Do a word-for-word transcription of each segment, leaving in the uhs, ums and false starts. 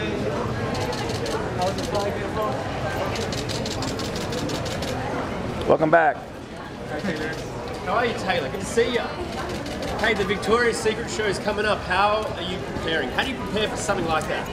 Welcome back. How are you, Taylor? Good to see you. Hey, the Victoria's Secret show is coming up. How are you preparing? How do you prepare for something like that?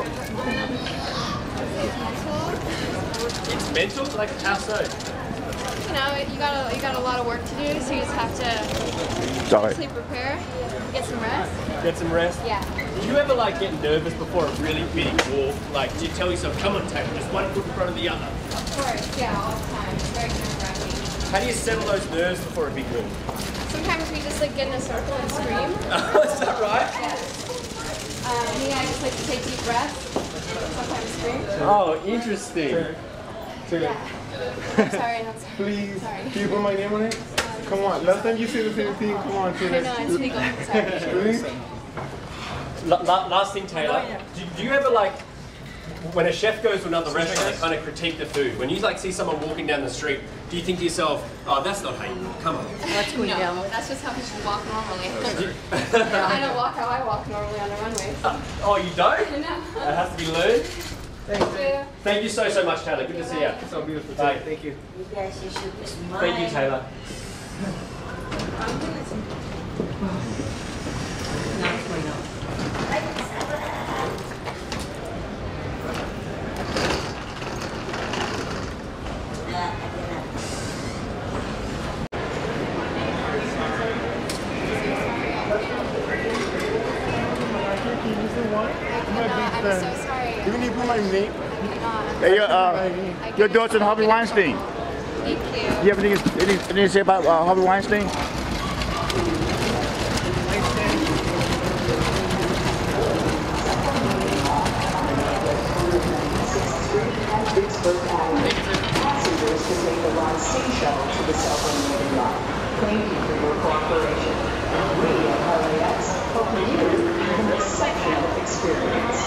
It's mental? Like how so? You know, you got a you got a lot of work to do, so you just have to Sorry. mentally prepare, get some rest. Get some rest? Yeah. Do you ever like get nervous before a really big walk? Like, do you tell yourself, come on, Taylor, just one foot in front of the other? Of course, yeah, all the time. It's very nerve-wracking. How do you settle those nerves before a big move? Sometimes we just like get in a circle and scream. Oh, is that right? Yeah. Um, me, I just like to take deep breaths. Sometimes scream. Oh, interesting. Yeah. I'm sorry, I'm sorry. Please, Sorry. can you put my name on it? Come on, last time you said the same thing, come on, I Taylor. know, it's legal. Sorry. Please? La la last thing, Taylor. Do, do you ever like, when a chef goes to another restaurant, they kind of critique the food. When you like see someone walking down the street, do you think to yourself, oh, that's not how you walk, come on. Let's go down. No, that's just how people walk normally. I don't walk how I walk normally on the runway. So. Uh, oh, you don't? No. That has to be learned. Thank you. Thank you so, so much, Taylor. Good to see you. So beautiful. Bye. Thank you. You guys, you should smile. Thank you, Taylor. I'm so sorry. You need to put my name? Hey, your, uh, your daughter Harvey Weinstein. Thank you. Do you have anything, anything, anything to say about uh, Harvey Weinstein? Passengers can take the Ron Sting Shuttle to the Southern Lot. Thank you for your cooperation. We at L A X hope you have an exceptional experience.